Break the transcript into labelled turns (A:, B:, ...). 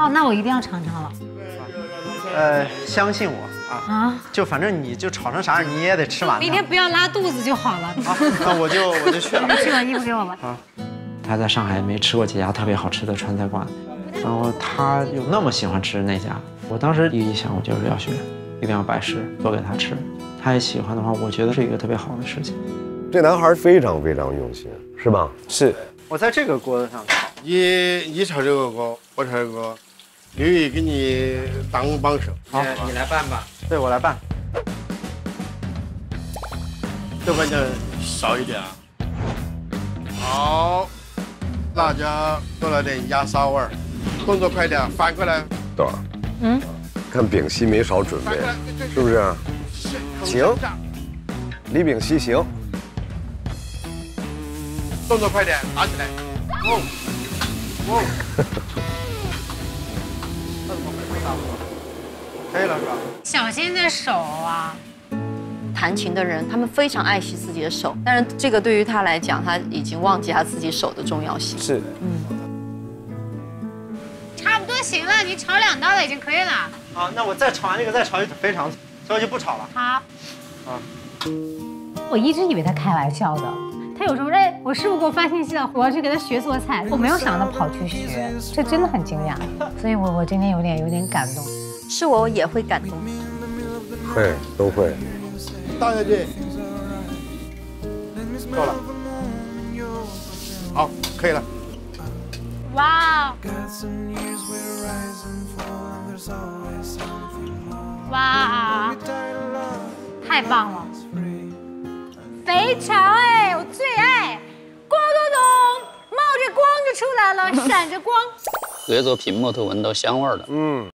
A: 哦，那我一定要尝尝了。
B: 相信我啊！就反正你就炒成啥样，你也得吃完。
A: 明天不要拉肚子就好了。
B: 好，那我就去了。
A: 去把衣服给我吧。
B: 啊。他在上海没吃过几家特别好吃的川菜馆，然后他又那么喜欢吃那家，我当时一想，我就是要学，一定要拜师做给他吃。他也喜欢的话，我觉得是一个特别好的事情。
C: 这男孩非常非常用心，是吧？
B: 是。我在这个锅子上炒。
C: 你炒这个锅，我炒这个锅，刘宇给你当帮手。
B: 好，你来拌吧。对，我来拌。
C: 豆瓣酱少一点啊。好，辣椒多了点鸭骚味儿，动作快点，反过来。豆儿，看丙烯没少准备，是不是？行，李丙烯行。动作快点，拿起来。
B: 可以了是吧？
A: 小心的手啊！
D: 弹琴的人，他们非常爱惜自己的手，但是这个对于他来讲，他已经忘记他自己手的重要性。
B: 是，
A: 差不多行了，你炒2道了已经可以了。
B: 好，那我再炒完这个，再炒一肥肠，所以就不炒了。
A: 好。
B: 啊。
A: 我一直以为他开玩笑的。他有时候我师傅给我发信息了，我要去给他学做菜，我没有想到跑去学，这真的很惊讶，所以我今天有点感动。
D: 是我也会感动。
C: 会，都会。
B: 倒下去。够了。好，可以了。
A: 哇！哇！太棒了！肥肠哎，我最爱！咣咚咚，冒着光就出来了，闪着光。
E: 隔着屏幕都闻到香味了。